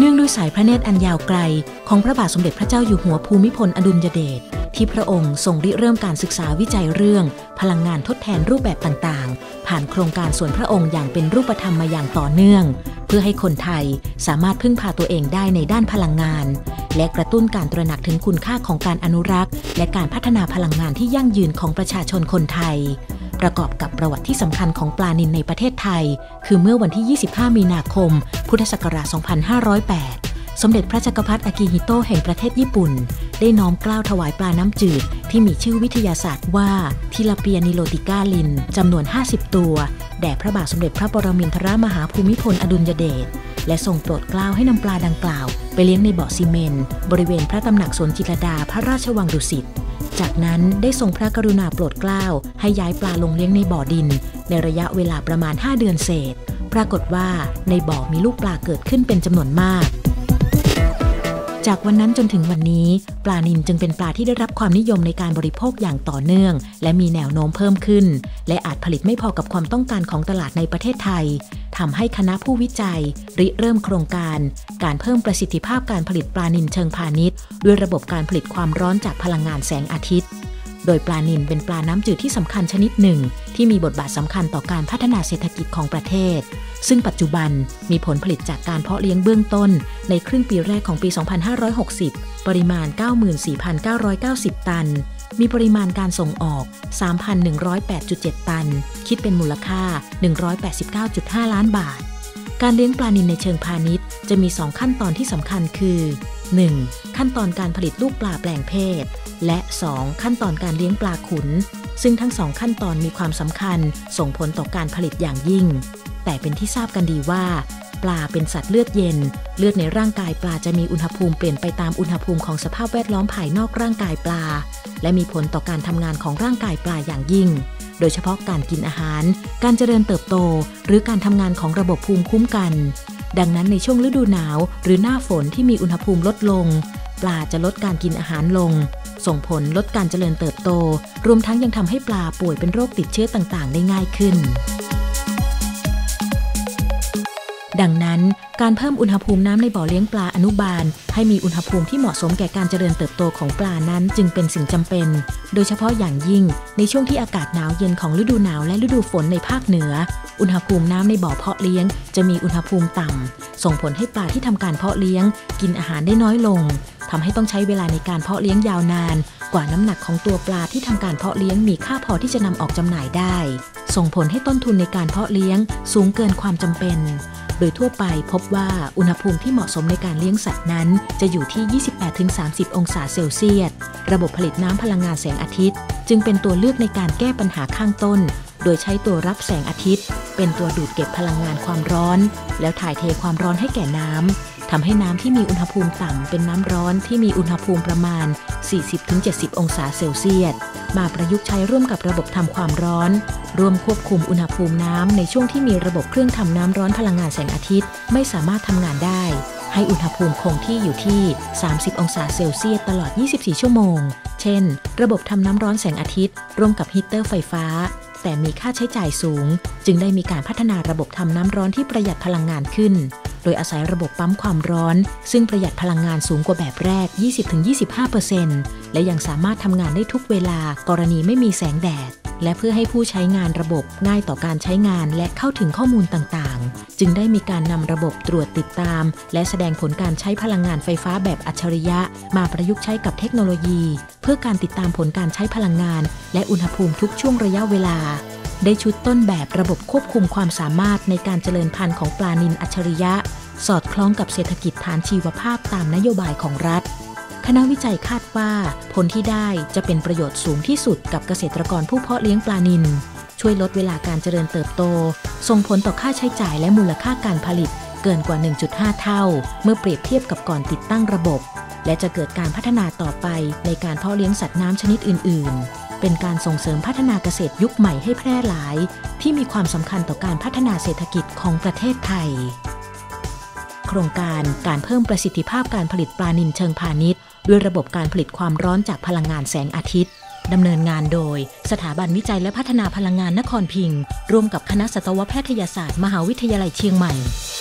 เนื่องด้วยสายพระเนตรอันยาวไกลของพระบาทสมเด็จพระเจ้าอยู่หัวภูมิพลอดุลยเดชที่พระองค์ทรงริเริ่มการศึกษาวิจัยเรื่องพลังงานทดแทนรูปแบบต่างๆผ่านโครงการส่วนพระองค์อย่างเป็นรูปธรรมมาอย่างต่อเนื่องเพื่อให้คนไทยสามารถพึ่งพาตัวเองได้ในด้านพลังงานและกระตุ้นการตระหนักถึงคุณค่าของการอนุรักษ์และการพัฒนาพลังงานที่ยั่งยืนของประชาชนคนไทยประกอบกับประวัติที่สำคัญของปลานิลในประเทศไทยคือเมื่อวันที่25มีนาคมพุทธศักราช2508สมเด็จพระจักรพรรดิอากิฮิโตะแห่งประเทศญี่ปุ่นได้น้อมเกล้าถวายปลาน้ำจืดที่มีชื่อวิทยาศาสตร์ว่าทิลาเปียนิโลติก้าลินจำนวน50ตัวแด่พระบาทสมเด็จพระปรมินทรมหาภูมิพลอดุลยเดชและทรงโปรดเกล้าให้นำปลาดังกล่าวไปเลี้ยงในบ่อซีเมนต์บริเวณพระตำหนักสวนจิตรลดาพระราชวังดุสิตจากนั้นได้ทรงพระกรุณาโปรดเกล้าให้ย้ายปลาลงเลี้ยงในบ่อดินในระยะเวลาประมาณ5เดือนเศษปรากฏว่าในบ่อมีลูกปลาเกิดขึ้นเป็นจำนวนมากจากวันนั้นจนถึงวันนี้ปลานิลจึงเป็นปลาที่ได้รับความนิยมในการบริโภคอย่างต่อเนื่องและมีแนวโน้มเพิ่มขึ้นและอาจผลิตไม่พอกับความต้องการของตลาดในประเทศไทยทำให้คณะผู้วิจัยริเริ่มโครงการเพิ่มประสิทธิภาพการผลิตปลานิลเชิงพาณิชย์ด้วยระบบการผลิตความร้อนจากพลังงานแสงอาทิตย์โดยปลานิลเป็นปลาน้ำจืดที่สำคัญชนิดหนึ่งที่มีบทบาทสำคัญต่อการพัฒนาเศรษฐกิจของประเทศซึ่งปัจจุบันมีผลผลิตจากการเพาะเลี้ยงเบื้องต้นในครึ่งปีแรกของปี 2560 ปริมาณ 94,990 ตันมีปริมาณการส่งออก 3,108.7 ตันคิดเป็นมูลค่า 189.5 ล้านบาทการเลี้ยงปลานิลในเชิงพาณิชย์จะมี2ขั้นตอนที่สำคัญคือ 1. ขั้นตอนการผลิตลูกปลาแปลงเพศและ 2. ขั้นตอนการเลี้ยงปลาขุนซึ่งทั้ง2ขั้นตอนมีความสำคัญส่งผลต่อการผลิตอย่างยิ่งแต่เป็นที่ทราบกันดีว่าปลาเป็นสัตว์เลือดเย็นเลือดในร่างกายปลาจะมีอุณหภูมิเปลี่ยนไปตามอุณหภูมิของสภาพแวดล้อมภายนอกร่างกายปลาและมีผลต่อการทำงานของร่างกายปลาอย่างยิ่งโดยเฉพาะการกินอาหารการเจริญเติบโตหรือการทำงานของระบบภูมิคุ้มกันดังนั้นในช่วงฤดูหนาวหรือหน้าฝนที่มีอุณหภูมิลดลงปลาจะลดการกินอาหารลงส่งผลลดการเจริญเติบโตรวมทั้งยังทำให้ปลาป่วยเป็นโรคติดเชื้อต่างๆได้ง่ายขึ้นดังนั้นการเพิ่มอุณหภูมิน้ำในบ่อเลี้ยงปลาอนุบาลให้มีอุณหภูมิที่เหมาะสมแก่การเจริญเติบโตของปลานั้นจึงเป็นสิ่งจำเป็นโดยเฉพาะอย่างยิ่งในช่วงที่อากาศหนาวเย็นของฤดูหนาวและฤดูฝนในภาคเหนืออุณหภูมิน้ำในบ่อเพาะเลี้ยงจะมีอุณหภูมิต่ำส่งผลให้ปลาที่ทำการเพาะเลี้ยงกินอาหารได้น้อยลงทำให้ต้องใช้เวลาในการเพาะเลี้ยงยาวนานกว่าน้ำหนักของตัวปลาที่ทำการเพาะเลี้ยงมีค่าพอที่จะนำออกจำหน่ายได้ส่งผลให้ต้นทุนในการเพาะเลี้ยงสูงเกินความจำเป็นโดยทั่วไปพบว่าอุณหภูมิที่เหมาะสมในการเลี้ยงสัตว์นั้นจะอยู่ที่ 28-30 องศาเซลเซียสระบบผลิตน้ำพลังงานแสงอาทิตย์จึงเป็นตัวเลือกในการแก้ปัญหาข้างต้นโดยใช้ตัวรับแสงอาทิตย์เป็นตัวดูดเก็บพลังงานความร้อนแล้วถ่ายเทความร้อนให้แก่น้ำทำให้น้ำที่มีอุณหภูมิต่ำเป็นน้ำร้อนที่มีอุณหภูมิประมาณ 40-70 องศาเซลเซียสมาประยุกต์ใช้ร่วมกับระบบทำความร้อนร่วมควบคุมอุณหภูมิน้ำในช่วงที่มีระบบเครื่องทำน้ำร้อนพลังงานแสงอาทิตย์ไม่สามารถทำงานได้ให้อุณหภูมิคงที่อยู่ที่ 30 องศาเซลเซียสตลอด 24 ชั่วโมงเช่นระบบทำน้ำร้อนแสงอาทิตย์ร่วมกับฮีตเตอร์ไฟฟ้าแต่มีค่าใช้จ่ายสูงจึงได้มีการพัฒนาระบบทำน้ำร้อนที่ประหยัดพลังงานขึ้นโดยอาศัยระบบปั๊มความร้อนซึ่งประหยัดพลังงานสูงกว่าแบบแรก 20-25% และยังสามารถทำงานได้ทุกเวลากรณีไม่มีแสงแดดและเพื่อให้ผู้ใช้งานระบบง่ายต่อการใช้งานและเข้าถึงข้อมูลต่างๆจึงได้มีการนำระบบตรวจติดตามและแสดงผลการใช้พลังงานไฟฟ้าแบบอัจฉริยะมาประยุกต์ใช้กับเทคโนโลยีเพื่อการติดตามผลการใช้พลังงานและอุณหภูมิทุกช่วงระยะเวลาได้ชุดต้นแบบระบบควบคุมความสามารถในการเจริญพันธุ์ของปลานิลอัจฉริยะสอดคล้องกับเศรษฐกิจฐานชีวภาพตามนโยบายของรัฐคณะวิจัยคาดว่าผลที่ได้จะเป็นประโยชน์สูงที่สุดกับเกษตรกรผู้เพาะเลี้ยงปลานิลช่วยลดเวลาการเจริญเติบโตส่งผลต่อค่าใช้จ่ายและมูลค่าการผลิตเกินกว่า 1.5 เท่าเมื่อเปรียบเทียบกับก่อนติดตั้งระบบและจะเกิดการพัฒนาต่อไปในการเพาะเลี้ยงสัตว์น้ำชนิดอื่นๆเป็นการส่งเสริมพัฒนาเกษตรยุคใหม่ให้แพร่หลายที่มีความสำคัญต่อการพัฒนาเศรษฐกิจของประเทศไทยโครงการเพิ่มประสิทธิภาพการผลิตปลานิลเชิงพาณิชย์ด้วยระบบการผลิตความร้อนจากพลังงานแสงอาทิตย์ดำเนินงานโดยสถาบันวิจัยและพัฒนาพลังงานนครพิงค์ร่วมกับคณะสัตวแพทยศาสตร์มหาวิทยาลัยเชียงใหม่